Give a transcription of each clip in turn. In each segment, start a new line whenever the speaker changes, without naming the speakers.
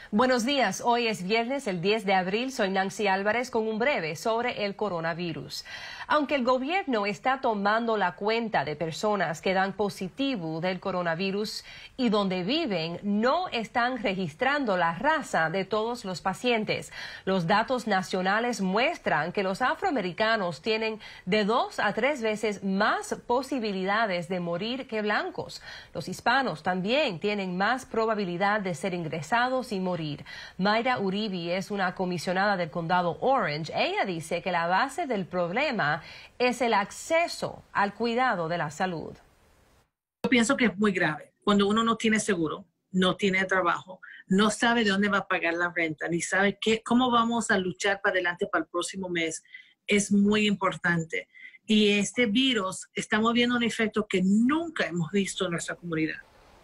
Buenos días, hoy es viernes, el 10 de abril. Soy Nancy Álvarez con un breve sobre el coronavirus. Aunque el gobierno está tomando la cuenta de personas que dan positivo del coronavirus y donde viven, no están registrando la raza de todos los pacientes. Los datos nacionales muestran que los afroamericanos tienen de 2 a 3 veces más posibilidades de morir que blancos. Los hispanos también tienen más probabilidad de ser ingresados y morir. Mayra Uribe es una comisionada del condado Orange. Ella dice que la base del problema es el acceso al cuidado de la salud.
Yo pienso que es muy grave cuando uno no tiene seguro, no tiene trabajo, no sabe de dónde va a pagar la renta, ni sabe cómo vamos a luchar para adelante para el próximo mes. Es muy importante. Y este virus estamos viendo un efecto que nunca hemos visto en nuestra comunidad.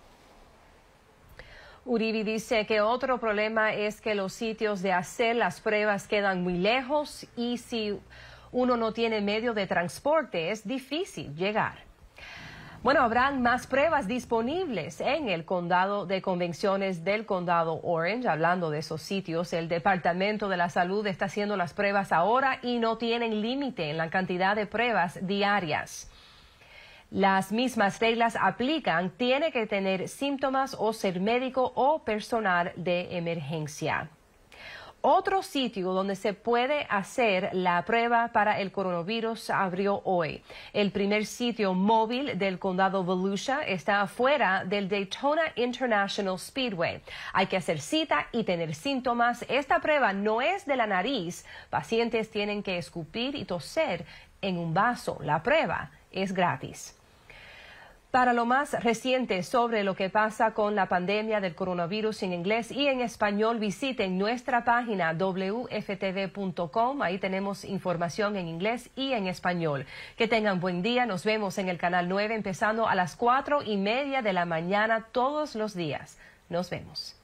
Uribe dice que otro problema es que los sitios de hacer las pruebas quedan muy lejos y si uno no tiene medio de transporte es difícil llegar. Bueno, habrán más pruebas disponibles en el condado de convenciones del condado Orange. Hablando de esos sitios, el Departamento de la Salud está haciendo las pruebas ahora y no tienen límite en la cantidad de pruebas diarias. Las mismas reglas aplican, tiene que tener síntomas o ser médico o personal de emergencia. Otro sitio donde se puede hacer la prueba para el coronavirus abrió hoy. El primer sitio móvil del condado Volusia está afuera del Daytona International Speedway. Hay que hacer cita y tener síntomas. Esta prueba no es de la nariz. Pacientes tienen que escupir y toser en un vaso. La prueba es gratis. Para lo más reciente sobre lo que pasa con la pandemia del coronavirus en inglés y en español, visiten nuestra página wftv.com. Ahí tenemos información en inglés y en español. Que tengan buen día. Nos vemos en el canal 9 empezando a las 4:30 de la mañana todos los días. Nos vemos.